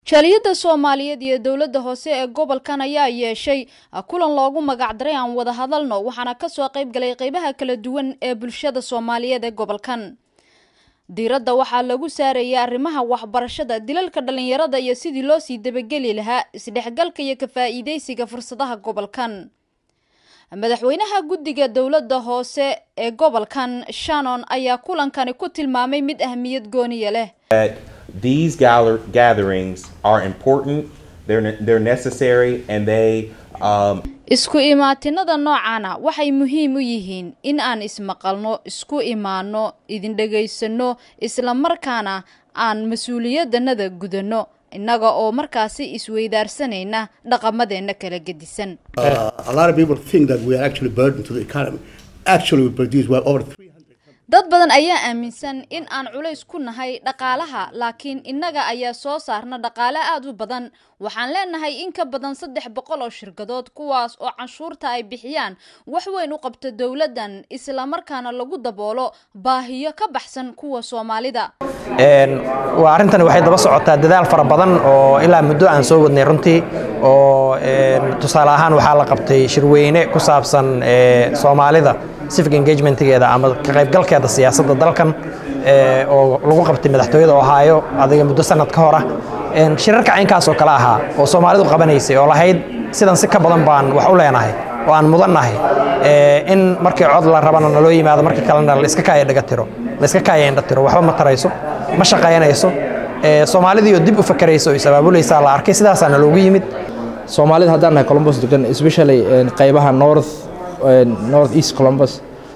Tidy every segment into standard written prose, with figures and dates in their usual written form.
Shaliyada Soomaaliyeed iyo dawladda hoose ee gobolkan ayaa yeeshay kulan loogu magac daray aan wada hadalno waxaana ka soo qayb galay qaybaha kala duwan ee bulshada Soomaaliyeed ee gobolkan. Diiradda waxaa lagu saareeyay arrimaha waxbarashada, dilalka dhalinyarada iyo sidii loo sii dabageli lahaa isdhexgalka iyo ka faa'iideysiga fursadaha gobolkan. Madaxweynaha guddiga dawladda hoose ee gobolkan Shannon ayaa kulankani ku tilmaamay mid ahmiyad gooniye leh. These gatherings are important, they're necessary, and they isku imaatinada noocana waxay muhiim u yihiin in aan ismaqalno, isku imaano, idin dhageysano, isla markaana aan mas'uuliyadanada gudano innaga oo markaasi isweydaarsanayna dhaqamadeena kala gedisan. A lot of people think that we are actually burden to the economy. Actually, we produce well over 300. Dad badan ayaa aaminsan in aan culays ku nahay dhaqaalaha, laakiin innaga ayaa soo saarna dhaqaale aad u badan. Waxaan leenahay in ka badan 300 oo shirkadood kuwaas oo canshuurta ay bixiyaan wax weyn u qabta dawladdan isla markaana lagu daboolo baahiyo ka baxsan kuwa Soomaalida. waa arrintan waxay daba socotaa dadaal fara badan oo ilaa muddo aan soo wadnay runtii oo tusaale ahaan waxaa la qabtay shirweyne ku saabsan Soomaalida civic engagementgeeda ama ka qaybgalkeeda siyaasadda dalkan oo lagu qabtay madaxtooyada Ohio adiga muddo sanad ka hor ah shirarka caynkaas oo kala ahaa oo Soomaalidu qabanaysay oo lahayd sidan si ka badan baan wax u leenahay oo aan mudanahay in markii cod la rabana loo yimaado markii kalena la iska kaaya dhaga tiro la iska kaaya indha tiro waxba ma tarayso ma shaqaynayso Soomaalidu iyo dib u fakarayso ay sababuleysa la arkay sidaasana loogu yimid Soomaalida haddaan nahay Columbus degan especially qaybaha North East Columbus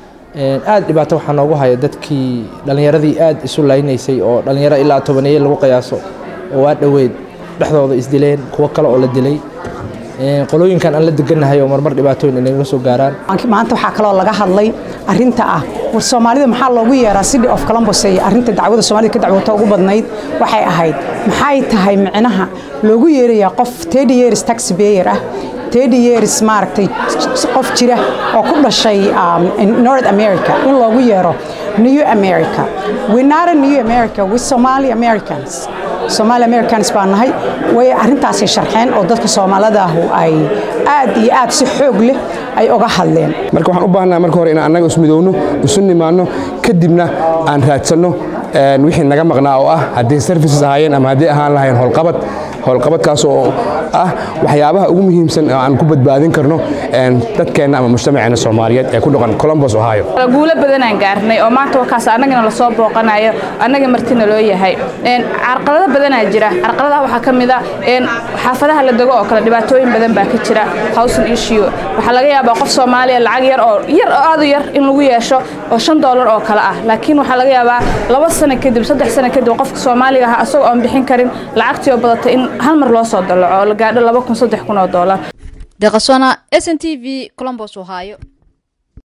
aad dhibaato waxaa noogu haya dadkii dhalinyaradii aad isu laynaysay oo dhalinyaro ilaa 10 lagu qiyaaso oo waa dhaweyd dhaxdooda isdileen kuwa kale oo la dilay qolooyinkan aan la deganahay oo marmar dhibaatooyin inaga soo gaaraan maanta waxa kale oo laga hadlay arinta ah war Soomaalida maxaa loogu yeeraa City of Columbus ay arinta dacwada Soomaalida ka dacwada ugu badnayd waxay ahayd maxay tahay macnaha loogu yeerayaa qof 30 years taxpayer ah 30 years maartay qof jira oo ku dhashay North America in loogu yeero New America. We're not a New America, we're Somali Americans. Somali Americans baan nahay way arintaas sharxeen oo dadka Soomaalida ah ay aad iyo aad si xoog leh ay uga hadleen. Marka waxaan u baahanahay marka hore in anaga ismidowno, isu nimaano, kadibna aan raadsano wixii naga maqnaa oo ah haddii services ahaayeen ama haddii ahaan lahayn howlqabadkaas oo ah waxyaabaha ugu muhiimsan oo aan ku badbaadin karno dadkeena ama mujtamaceena Soomaaliyeed ee ku dhaqan Columbus Ohio. Guulo badan aan gaarnay oo maanta wakaas anagana la soo booqanayo anaga martina loo yahay carqalado badan ayaa jira carqaladaha waxa kamid ah xaafadaha la dago oo kala dhibaatooyin badan baa ka jira housing issue waxa laga yaabaa qof Soomaaliya lacag yar oo aad u yar in lagu yeesho oo $5 oo kala ah laakiin waxa laga yaabaa 2 sano kadib 3 sano kadib qofka Soomaaliga ah asagoo aan bixin karin lacagtii oo badatay in hal mar loo soo dalaco la gaadho $2,000 $3,000 Deqaswana SNTV Columbus Ohio.